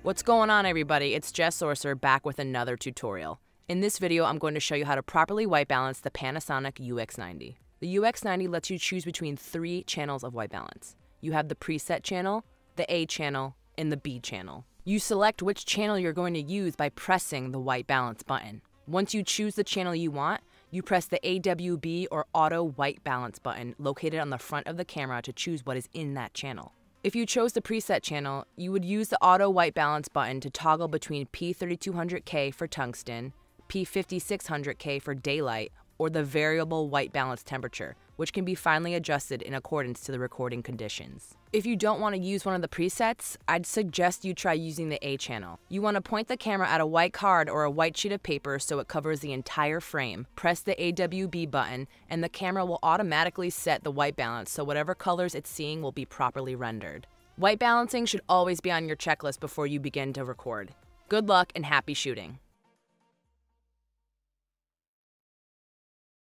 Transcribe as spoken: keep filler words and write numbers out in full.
What's going on, everybody? It's Jess Sorcerer back with another tutorial. In this video, I'm going to show you how to properly white balance the Panasonic U X ninety. The U X ninety lets you choose between three channels of white balance. You have the preset channel, the A channel, and the B channel. You select which channel you're going to use by pressing the white balance button. Once you choose the channel you want, you press the A W B or Auto White Balance button located on the front of the camera to choose what is in that channel. If you chose the preset channel, you would use the Auto White Balance button to toggle between P thirty-two hundred K for tungsten, P fifty-six hundred K for daylight, or the variable white balance temperature, which can be finely adjusted in accordance to the recording conditions. If you don't want to use one of the presets, I'd suggest you try using the A channel. You want to point the camera at a white card or a white sheet of paper so it covers the entire frame. Press the A W B button and the camera will automatically set the white balance so whatever colors it's seeing will be properly rendered. White balancing should always be on your checklist before you begin to record. Good luck and happy shooting!